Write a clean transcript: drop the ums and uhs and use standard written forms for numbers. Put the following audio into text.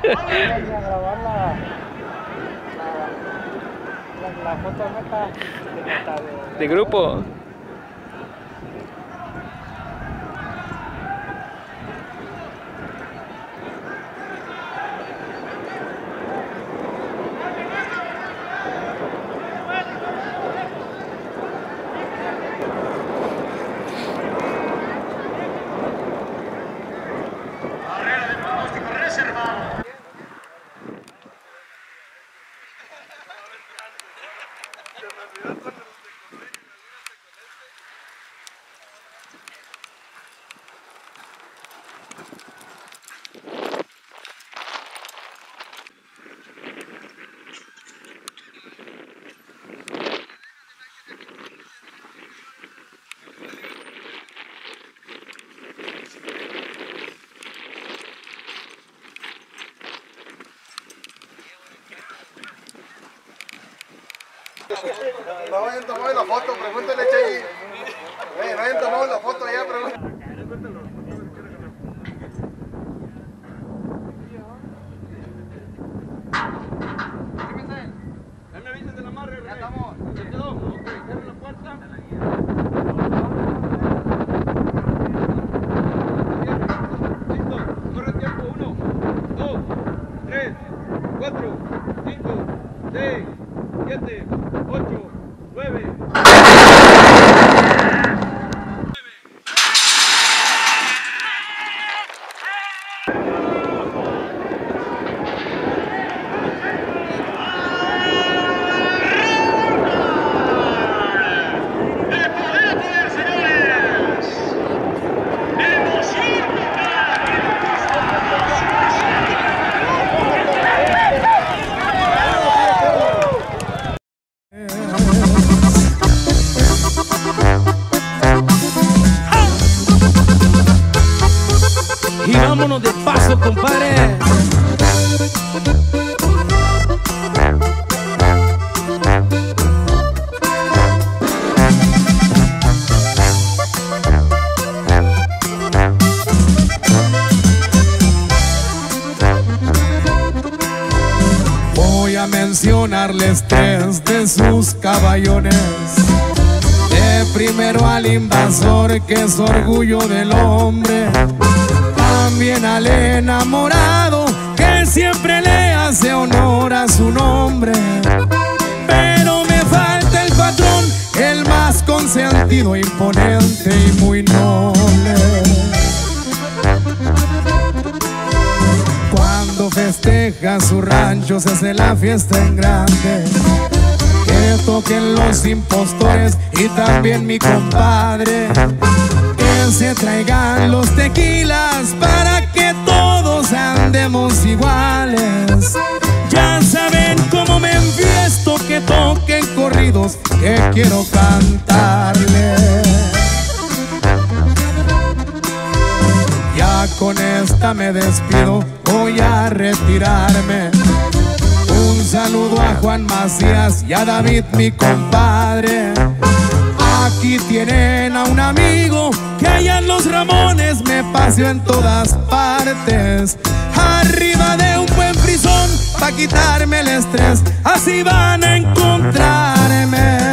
a grabar la foto neta de grupo. No vayan tomando la foto, pregúntale, Chay. No vayan tomando la foto allá, pregúntale. Ya me avisan del amarre, ya estamos. ¿Se quedó? Ok, cierren la puerta. Listo, corre tiempo. 1, 2, 3, 4, 5, 6, 7, 8, 9. Y vámonos de paso, compadre. Voy a mencionarles 3 de sus caballones. De primero al invasor, que es orgullo del hombre. También al enamorado, que siempre le hace honor a su nombre. Pero me falta el patrón, el más consentido, imponente y muy noble. Cuando festeja su rancho se hace la fiesta en grande. Que toquen los impostores y también mi compadre. Que se traigan los tequilas para que todos andemos iguales. Ya saben cómo me enfiesto, que toquen corridos que quiero cantarles. Ya con esta me despido, voy a retirarme. Un saludo a Juan Macías y a David, mi compadre. Aquí tienen a un amigo que allá en Los Ramones me paseó en todas partes. Arriba de un buen frisón pa' quitarme el estrés, así van a encontrarme.